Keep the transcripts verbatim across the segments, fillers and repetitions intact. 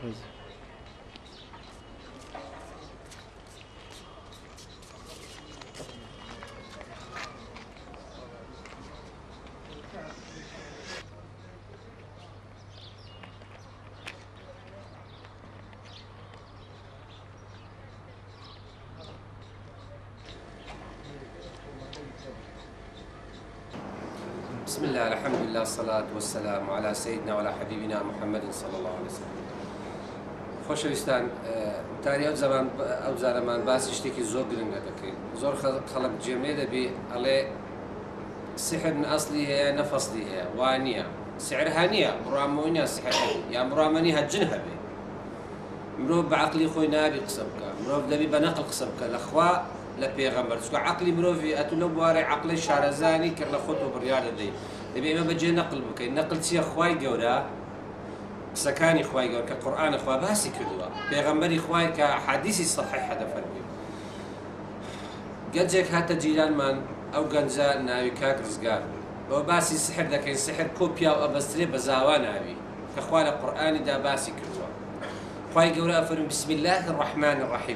بسم الله الحمد لله الصلاة والسلام على سيدنا وعلى حبيبنا محمد صلى الله عليه وسلم. خۆشەویستان، تاری ئەو زەمان ئەو جارەمان باسی شتێکی زۆر گرنگە دەکەین. زۆر خەڵک جێمێ دەبێ ئەڵێ سحر ئەسلی هەیە نەفەسلی هەیە، وا نییە. سحر هەنیە، بڕامەوەی نیە سحر هەبێ، یان بڕامەنی هەجن هەبێ. مرۆڤ بە عەقلی خۆی نابی قسە بکە، مرۆڤ دەبێ بە نەقڵ قسە بکە لە خوا لە پێغەمبەر، چونکە عەقلی مرۆڤی ئەتوو لەو بوارەی عەقڵی شارەزانی کرد لە خۆت و بڕیار دەدەیت. دەبێ ئێمە بەجێ نەقڵ بکەین. نەقڵ چییە؟ خوای گەورە قسەکانی خوای گەورە کە قورئانی خوا باسی کردووە، پێغەمبەری خوای کە حەدیثی صحیحە دەفەرمێ. گەنجێک هاتە جیرانمان، ئەو گەنجە ناوی کاک ڕزگار، بۆ باسی سحر دەکەین. سحر کۆپیا و ئەبەسترێ بە زاوا ناوی کە خوا لە قورئانیدا باسی کردووە. خوای گەورە ئەفەرمێ بسم الله الرحمن الرحیم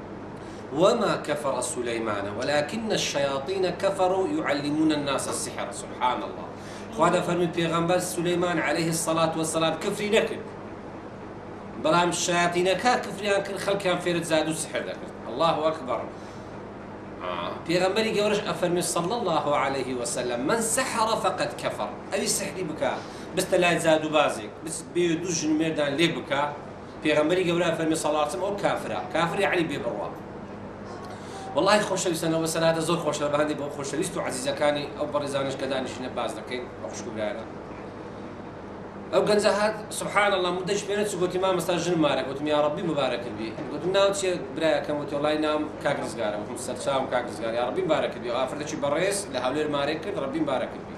وما كفر سليمان ولكن الشياطين كفروا يعلمون الناس السحر. سبحان الله. خوانا فرمي پیغمبر سليمان عليه الصلاة والسلام كفري نكر، بلام الشياطين كا كفريان كر خلقان فيرت زادو سحر دكر. الله أكبر. آه. پیغمبري قورش أفرمي صلى الله عليه وسلم من سحر فقد كفر. أبي سحري بكا بس تلا زادو بازك بس بيدو جن مردان ليه بكا. پیغمبري قورش أفرمي صلى الله عليه وسلم أو كافرة. كافر يعني بيبروا. والله خۆشەویستان، ئەوە سەراتە زۆر خۆشە بە هەندێک بۆ خۆشەویست و عەزیزەکانی ئەو بەڕێزانش کە دانیشتنە باز دەکەین بە خوشک و برایانە. ئەو گەنجە هات سبحان الله مدەش پێنە چ گوتی مامۆستا ژن مارە، گوتم یا ڕەبی مبارەک کردبی. گوتم ناو چییە برایەکەم؟ وتی وەڵای ناوم کاک ڕزگارە. وتم سەرچاوم کاک ڕزگار، یا ڕەبی مبارەک کردبی. ئافرەتێکی بەڕێز لە هەولێر مارێک کرد، ڕەبی مبارەک کردبی.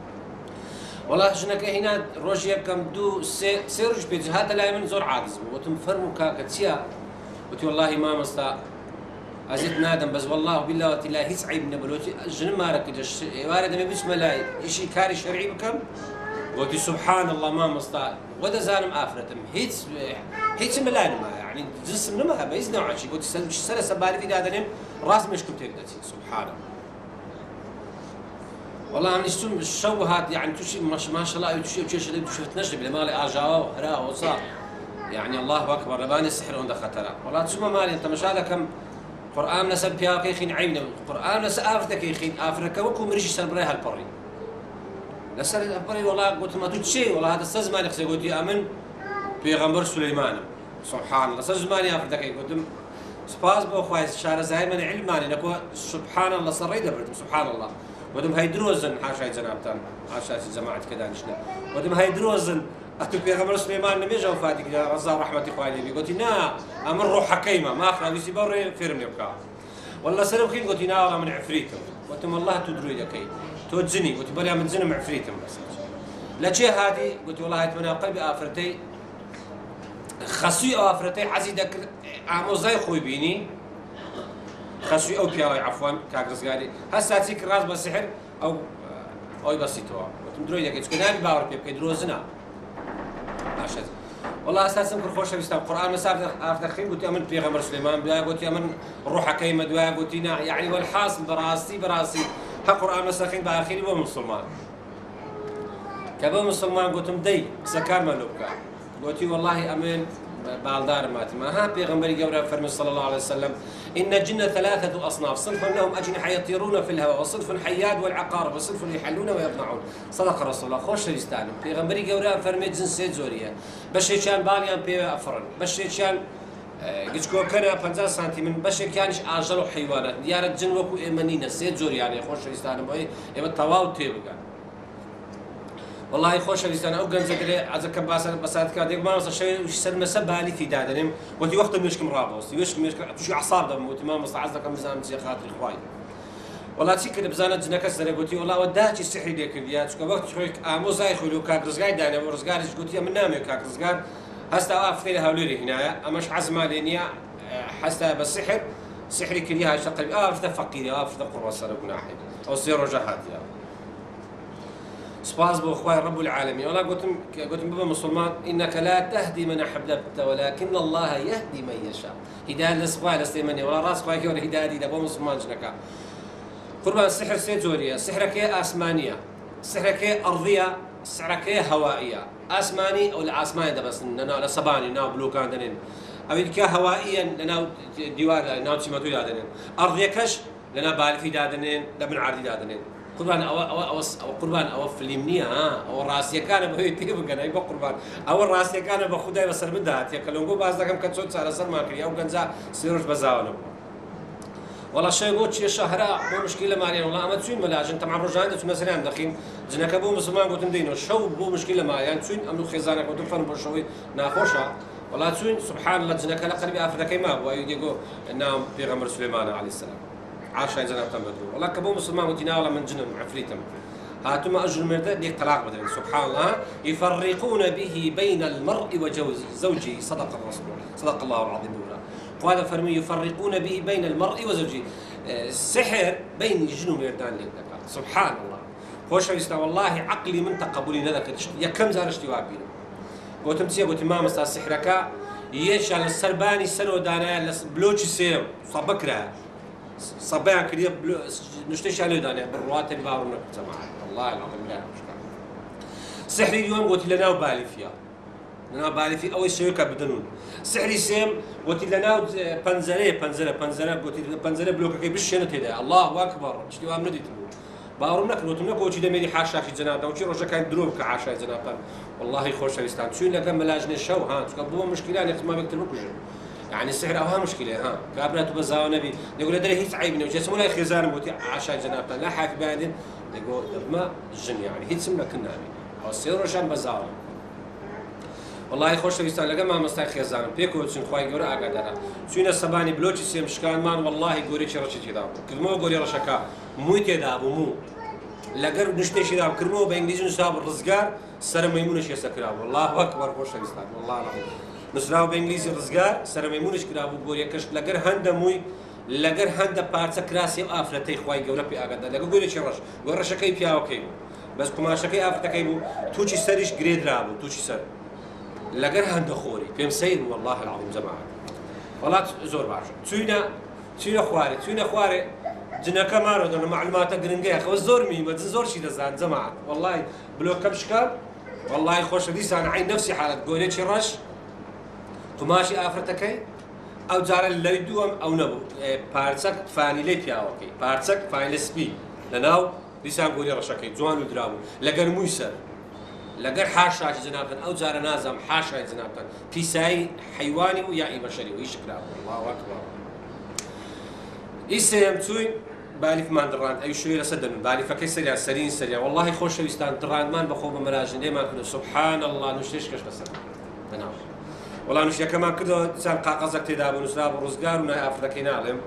وەڵا ژنەکە هینا ڕۆژی یەکەم دوو سێ سێ ڕۆژ پێچ هاتە لای من زۆر عاجز بوو. وتم فەرموو کاکە چییە؟ وتی وەڵاهی مامۆستا ئەزیت نادەم، بەس وەڵڵاه وبیلله وتیلا هیچ عیب نەبوو. ژنم مارە کردە، ئێوارە دەمێ بچمە لای ئیشی کاری شەرعی بکەم. وتی سبحان الله مامۆستا وە دەزانم ئافرەتم هیچ هیچم لای نمایە، یعنی جسم نەما هەبە هیچ نەوعەکی. وتی سەرە سەبارەتی دادەنێم ڕاست مێشکم تێک دەچێت. سبحان الله. والله من استون الشو هات يعني توشي ما شاء الله توشي وتشي اللي توشي تنجم لمالي اجاوا وهرا وصار يعني الله اكبر لباني السحر عند خطره. والله تسمى مالي انت مش هذا كم قرآن نسب بيا كيخين عينه قرآن نس آفرتك يخين آفرك وكم ريش سربريها البري لسر البري. والله قلت ما تشي والله هذا استاذ مالك قلت يا امن بيغمبر سليمان. سبحان الله استاذ مالي آفرتك قلت سباز بو خويس شارع زي من علم مالي نكو سبحان الله صريده برد سبحان الله. ودم هاي دروزن حاشا جنابتان حاشا جماعة كذا نشنا ودم هاي دروزن أتو بيغمبر سليمان نميجا وفاتك يا رزا رحمة إخواني قلت نا أمر روح حكيمة ما أخذ بيسي بري فيرم يبقى والله سلم خين قلت نا من عفريتم قلت والله تدري لكي توجني قلت بلي من زنم عفريتم بس لا شيء هذه قلت والله اتمنى قلبي آفرتي خسوي آفرتي عزيدك عمو زي خوي بيني خسوي أو بياوي عفوا كاك رزقاري هساتيك راس بالسحر أو أو بسيطوا قلت مدري لكي تكون نبي باور بيبقى دروزنا عشان والله اساسا كل خوش بيستوى القران مسافه افتر خير قلت امن بيغمبر سليمان بلا قلت امن روح كيمه دوا قلت يعني والحاصل براسي براسي ها قران مساخين باخير بو مسلمان كبو مسلمان قلت مدي سكر ملوكا قلت والله امن بالدار ماتي ما ها بيغمبري قبره فرمي صلى الله عليه وسلم ان الجن ثلاثه اصناف صنف لهم اجنحه يطيرون في الهواء وصنف حياد والعقارب وصنف يحلون ويطمعون. صدق رسول الله خوش يستعلم بيغمبري قبره فرمي جنس زوريه باش كان باليان بي افرن باش كان قلت كو كان خمسة سنتيم من باش كانش اجل حيوانات ديار الجن وكو ايمانينا سيد زور يعني خوش يستعلم اي تواو تيبقى والله خوش لسان او جنزك لي عز كم باس بسات كاديك ما وصل شيء وش سلم سبالي في دادنم ودي وقت مشكم رابوس يوشك مشكم شو اعصاب دم وتمام وصل عز كم زمان زي خاطر اخوي والله تشكل بزانه جنك السنه قلت والله وداك السحر ديك يا شو وقت شوي امو زي خلو كاك رزقاي دانا ورزقاي قلت يا من نامي كاك رزقاي هستا واقف في هوليري هنا امش عزمه لينيا حستا بالسحر سحري كليها شقل اه في فقير اه في قرب صار ناحيه او سير جهات يا سباس بو اخوي رب العالمين. والله قلت قلت بابا مسلمان انك لا تهدي من احببت ولكن الله يهدي من يشاء. هدايه لسخوي لسليماني ولا راس خوي كي هدايه دابا مسلمان جنكا. قربان السحر سيزوريا، سحرك اسمانيه، سحرك ارضيه، سحرك هوائيه. اسماني او الاسماني ده بس انا سباني ناو بلو كان دنين. ابيك هوائيا لنا ديوار ناو تشمتو دادنين. ارضيه كش لنا بالفي دادنين، دبن عادي دادنين. قربان او او او, أو قربان او فيلمنيه ها او راسي كان بهي تيب كان يبقى قربان او راسي كان بخداي بس بدات يا كلونغو باز كم كتصوت على سر ماكري او كنزا سيروش بزاونه والله شيء قلت شي شهراء مو مشكله مالي والله ما تسوين ملاج انت مع الرجال انت مثلا دخين زنك ابو مسلمان قلت مدينه شو بو مشكله ما يعني تسوين املو خزانك قلت فن بشوي ناخوشا والله تسوين سبحان الله زنك لا قلبي افرك ما هو يديقو انهم بيغمر سليمان عليه السلام عاش هاي زناب تنبدلو والله كبو مسلمان وتناولا من جنم عفريتم هاتما أجر مرده ديك طلاق بدل سبحان الله يفرقون به بين المرء وزوجه صدق الرسول صدق الله العظيم بولا وهذا فرمي يفرقون به بين المرء وزوجه السحر بين جن ومردان لك سبحان الله خوش يستا والله عقلي من تقبلي نذاك يا كم زارشتي وابينا قلت تمسيه قلت ما مستا سحرك يش على السرباني سنو دانا بلوتش سيم صبكرها صبيان كريم نشتش عليه دانا بالرواتب بارونك جماعه والله العظيم لا مشكله سحري اليوم قلت لنا وبالي فيها لنا بالي في اول شيء كبدنون سحري سيم قلت لنا بنزري بنزري بنزري قلت بنزري بلوك كي بشنت هذا الله اكبر اشتي وام نديت بارونك قلت لنا قلت دمي حاشا في جنابه وشي رجا كان دروب كعاشا جنابه والله خوش يستان شو لك ملاجن الشو ها تقبلوا مشكله يعني ما بيكتبوا كل يعني السحر أوها مشكلة ها كابنات بزاو نبي نقول هذا هيك عيبني وجسمه لا خزان موتي عشان جنابته لا حاك بعدين نقول ما الجن يعني هيك سمنا كنا نبي أو السير رشان بزاو والله خوش تبيستان لقى ما مستعد خزان بيكو تشين خواي جورا أقدره سوينا السباني بلوتش سيم شكان مان والله جوري شرشة كذا كلمة جوري رشكا مو كذا أبو مو لقر نشتري كذا كلمة بإنجليزي نساب الرزقار سر ميمونش يسكره والله أكبر خوش تبيستان والله العظيم نسراو بإنجليزي رزقار سر ميمونش كده أبو جوري كش لقر هندا موي لقر هندا بارتس كراسي وآفرتي خواي جورا بأقدر لقى جوري شرش جورا شكاي بياو كيبو بس كما شكاي آفرت كيبو توشي سرش جريد رابو توشي سر لقر هندا خوري فيم سيد والله العظيم جماعة والله زور بعش تسوينا تسوينا خواري تسوينا خواري جنا كمارو دون معلومات جرينجيا خو زور مي ما زور شي دزان جماعة والله بلوك كبشكال والله خوش ديس أنا عين نفسي حالة جوري شرش قماشي آفرتكي أو جار اللي دوم أو نبو بارتسك فاني لي بياوكي بارتسك فاني سبي لناو لسان قولي رشاكي جوان ودرامو لقر ميسر لقر حاشا جنابتن أو جار نازم حاشا جنابتن بيساي حيواني ويا بشري ويش كلام الله أكبر إيسام توي بالي في مان دران أي شوية لسدن بالي فكي سريع سرين سريع والله خوش ويستان دران مان بخوب مراجن ديما كله سبحان الله نشتيش كش بس تناو والله نشيا كمان كده إنسان قاقزك تدابو نسراب رزقار ونا أفريقيا نعلم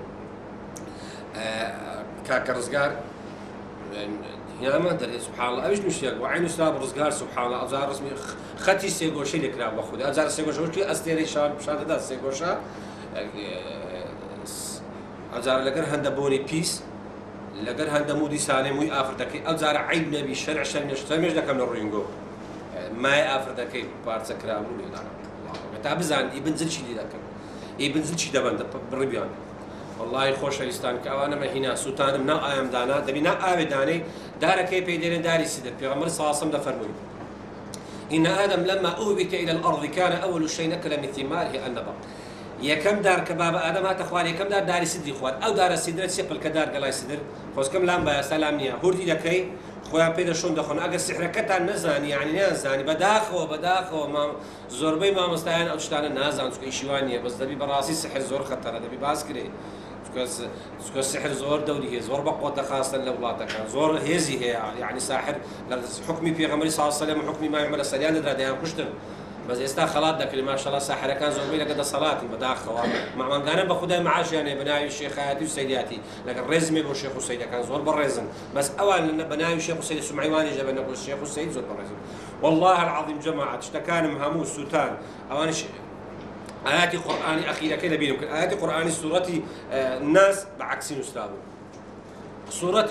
كاك رزقار هنا ما أدري سبحان الله أيش نشيا وعين نسراب رزقار سبحان الله أزار رسمي ختي سيجو شيء لكلام بخود أزار سيجو شو كي أستيري شان بشان ده سيجو شا أزار لقر هندا بوني بيس لقر هندا مودي سالم وي أفريقيا أزار عيب نبي شرع شرع نشتري مش ده كم الرينجو ما أفريقيا بارتس كلام ولا لا تابزان يبنزل شي ذاك يبنزل شي دبن بالربيان والله خوش يستان كأنا ما هنا سلطان من أيام دانا دبينا آب داني دار كي بيدين داري سيد في غمر صاصم دفرمي إن آدم لما أهبط إلى الأرض كان أول شيء نكل من ثماره النبق يا كم دار كباب آدم هات أخواني كم دار داري سيد إخوان أو دار السدر سيبل كدار قلاي سدر خوش كم لام بيا سلامنيا هردي لكي خويا بيدا شون دخون أجر سحركتها نزان يعني نازاني بداخو بداخو ما زوربي ما مستعين أو تشتغل نازان سكو إيشوانية بس دبي براسي سحر زور خطر دبي باسكري سكو سكو السحر زور دولي هي زور بقوة خاصة لأولادك زور هزي هي يعني ساحر حكمي في غمري صلى الله عليه وسلم حكمي ما يعمل السريان درا ديان كشتن بس استا خلاط ذاك اللي ما شاء الله ساحر كان زوربي لقد صلاتي بداخو مع من كان بخدها معاش يعني بناي الشيخاتي وسيداتي لكن رزمي بالشيخ وسيدة كان زور بالرزم بس أول بناي الشيخ وسيد سمعيواني جاب نقول الشيخ وسيد زور بالرزم والله العظيم جماعة اشتكان مهموس سلطان أوان آيات قرآن أخيرة كده بينهم آيات قرآن سورة الناس بعكسين أستاذه سورة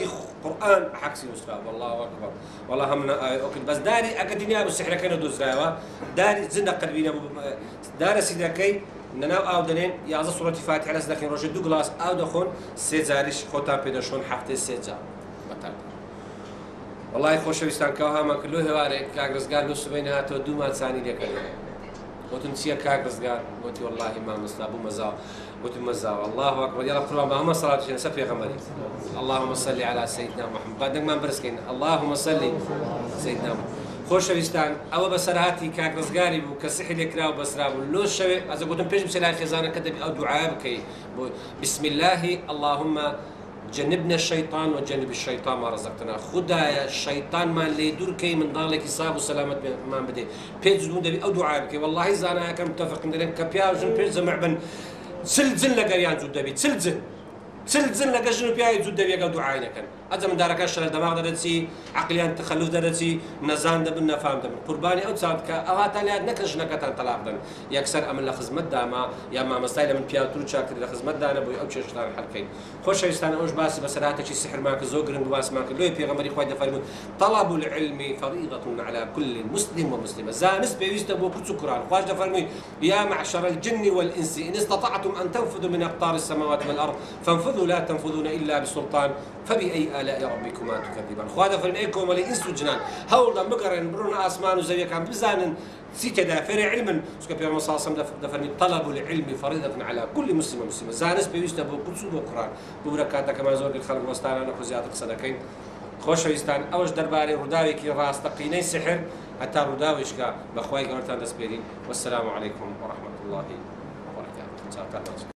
قورآن حەکسی نووسرا والله ئەکبەر والله هەمنا ئەوکرد بەس داری ئەگە دنیا بوو سحرەکە نەدۆزراوە داری زندە قەلبی نەبوو دارە سیدەکەی نەناو ئاو دەنێن یازدە سوڕەتی فاتحە لەس دەکەین ڕۆژێ دوو گڵاس ئاو دەخۆن سێ جاریش خۆتان پێدەشۆن هەفتەی سێ جار بەتان والله خۆشەویستان کەوا هەمان کرد لۆ هێوارێک کاک ڕزگار لۆ سبەی هاتەوە دوومان چانی لێکردەوە وتم چییە کاک ڕزگار وتی واللهی مامۆستا بوو مەزاوە وتم مەزاوە الله ئەکبەر یاڵا قوربان هەمە سەڵات وشێن سەر پێغەمبەری اللهم صل على سيدنا محمد با دەنگمان بەرزکەین اللهم صل سيدنا محمد خۆشەویستان ئەوە بەسەرهاتی کاک ڕزگاری بوو کە سحری لێکرا و بەسرا بوو لۆ شەوێ ئەزە گوتم پێش بچێ لای خێزانەکە دەبی ئەو دوعا بکەی بۆ بسم الله اللهم جنبنا الشيطان وجنب الشيطان ما رزقتنا خدايا الشيطان ما اللي يدور كي من ضالك يصاب وسلامت ما بدي بيج دون دبي او دعاء بك والله زانا كان متفق ندير كبيا وجن بيج زمع بن سلزل لقريان زود دبي سلزل سلزل لقجن بيا زود دبي قال دعاءنا كان هذا من دارك الشر دماغ درتي عقليان تخلف درتي نزان دبنا فهم دبن قرباني او تصاد ك اغات على نكش نكتن طلاق دن يكسر امن لخدمت داما يا ما مسائل من بياتو شاكر لخدمت دانا بو او ششتان حلقين خوش يستان اوش باسي بسرات شي سحر ماك زوجرن واس ماك لو بيغمري خويا فرمون طلب العلم فريضه على كل مسلم ومسلمه زانس بيست بو كسكران خويا فرمون يا معشر الجن والانس ان استطعتم ان تنفذوا من اقطار السماوات والارض فانفذوا لا تنفذون الا بسلطان فبأي آلاء ربكما تكذبان خواد فرميكم ولي إنس وجنان هول مقرن برون آسمان وزوية كان بزانن سيكا دافر علما سكا بيوم صاصم دفرني طلب العلم فريضة على كل مسلم ومسلمة زانس بيوستا بو كل سوق وقران ببركاتا كما زور الخلق وستانا نخو زيادة صدقين خوش ويستان اوش درباري رداوي كي راس تقيني سحر حتى رداويش كا بخواي قرتان دسبيرين والسلام عليكم ورحمة الله وبركاته